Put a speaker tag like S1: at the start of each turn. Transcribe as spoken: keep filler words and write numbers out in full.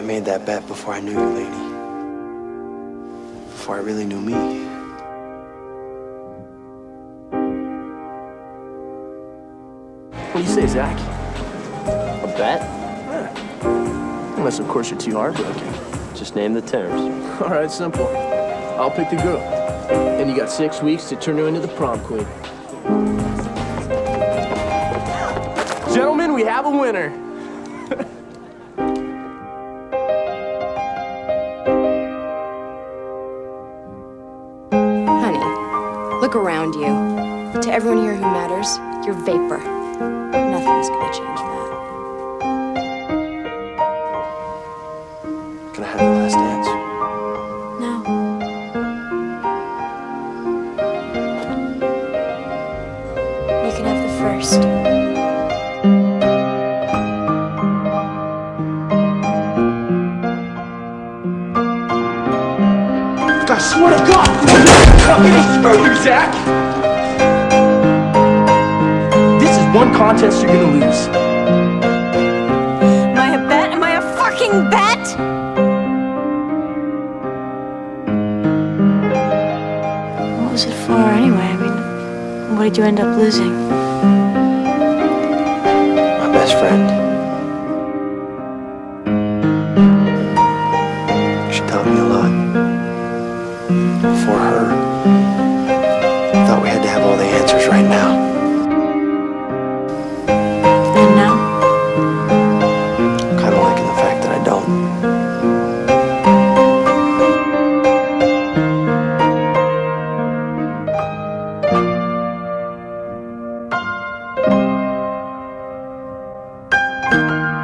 S1: made that bet before I knew you, Laney. Before I really knew me.
S2: What do you say, Zach?
S3: A bet?
S2: Yeah. Unless, of course, you're too heartbroken.
S3: Just name the terms.
S2: All right, simple. I'll pick the girl. And you got six weeks to turn her into the prom queen. Gentlemen, we have a winner.
S4: Honey, look around you. To everyone here who matters, you're vapor. Nothing's gonna change that.
S1: Can I have the last dance?
S4: No. You can have the first.
S2: I swear to God, I'm gonna screw you, Zach! This is one contest you're gonna lose.
S4: Am I a bet? Am I a fucking bet? What was it for anyway? I mean, what did you end up losing?
S1: My best friend. She taught me a lot. For her, I thought we had to have all the answers right now.
S4: And now?
S1: Kind of liking the fact that I don't.
S4: Thank you.